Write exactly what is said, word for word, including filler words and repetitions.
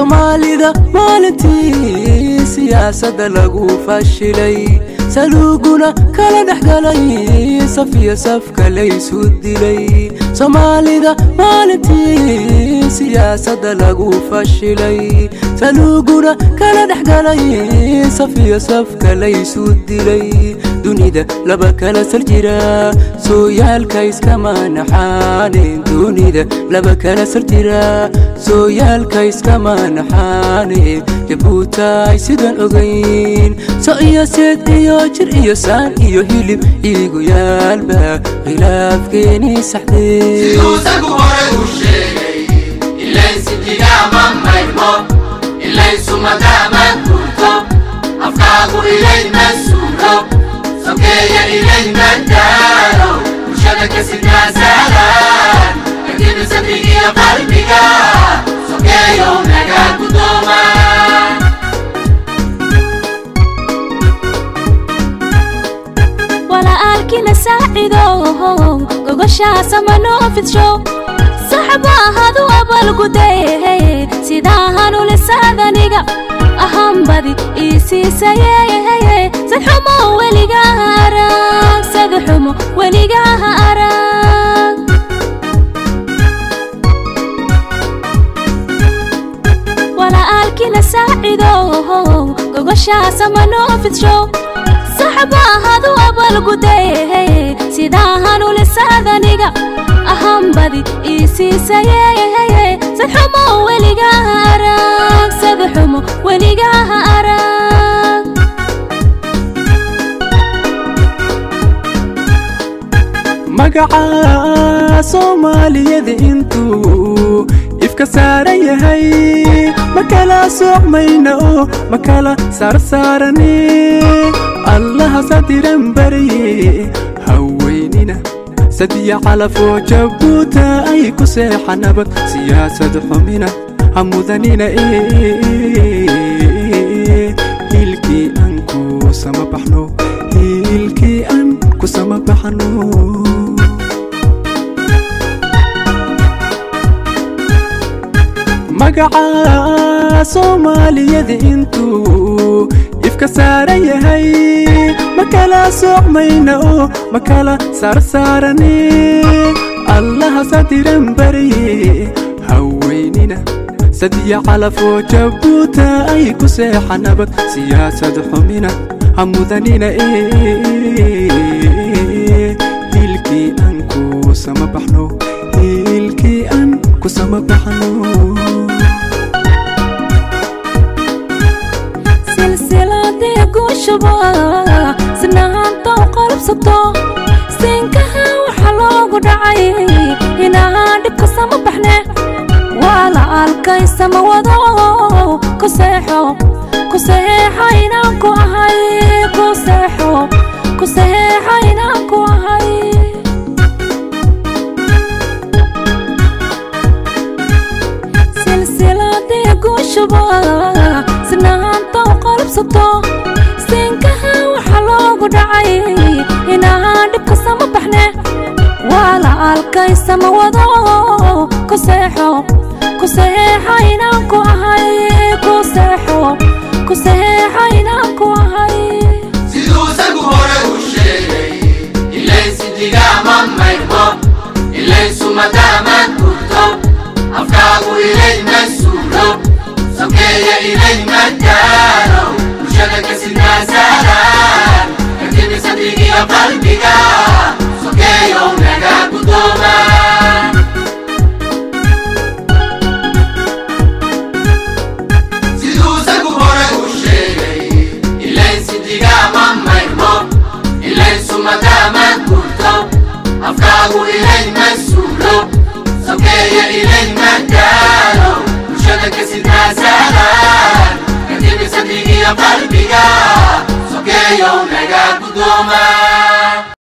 soomaalida maalintii siyaasadda lagu fashilay saluguna kala dhaxgalay safiya safka laysu dilay soomaalida maalintii siyaasadda lagu fashilay saluguna kala dhaxgalay safiya safka laysu dilay dunida laba kala sarjira sooyaalka iskama naxaanin dunida laba kala sarjira sooyaalka iskama naxaanin jabuutaay sidan ogayn so iyo seed iyo jir iyo saan iyo hilib igu yaalba khilaafkeeni saxdee siduu sagu hore u sheegay ilaa sidiga ma maymo ilaa sumadama kunto afkaagu ilay masuulo sokeeya ilay madaro ushadaka sidnaasalan kadib sadrigiya qalbiga sokeeyo naga gudoma كنا ساعدوهم قوشا سمنو في الشو صحبا هذو أبل قديه سيداهانو لسادا نيقا أهم بدي إيسي سيئي سدحمو وليقاها أراك سدحمو وليقاها أراك ولا ألكنا ساعدوهم قوشا سمنو في الشو صحبا هذو أبل قديه سيداهانو لسادا نيقا أهم بدي إيسي سيئي سدحمو وليقاها أراك سدحمو وليقاها أراك مقعا صومالي ذي انتو ifka saaran yahay makala socmayno makala sarsarani allaha sadiran bariye haweynina sadiya calafo jabuuta ay ku seexanabad siyaasad xumina hamudanina hilkii aan ku sama baxno hilkii aan ku sama baxno مقعا صومالي ذي انتو ifka saaran yahay makala socmayno makala sarsarani allaha sadiran bariye haweynina sadiya calafo jabuuta ay ku seexanabad siyaasad xumina hamudanina hilkii aan ku sama baxno hilkii aan ku sama baxno شبا سنان تو قلب سطو سينكها وحلوغو دعي هنا دبك سما بحنا ولا الكاي سما وضو كسيحو كسيحا ينانكو أهاي كسيحو كسيحا ينانكو أهاي سلسلة ديقو شبا سنان تو قلب سطو سينكها وحلوغو دعي هنا دبك سما بحنا ولا الكاي سما وضو كسيحو كسيحا ينانكو أهاي كسيحو كسيحا ينانكو أهاي siduu sagu hore u sheegay ilaa sidiga ma maymo ilaa sumadama kunto afkaagu ilay masuulo sokeeya ilay madaro ushadaka sidnaasalan kadib sadrigiya qalbiga sokeeyo naga gudoma siduu sagu hore u sheegay ilaa sidiga ma maymo ilaa sumadama kunto afkaagu ilay masuulo sokeeya ilay madaro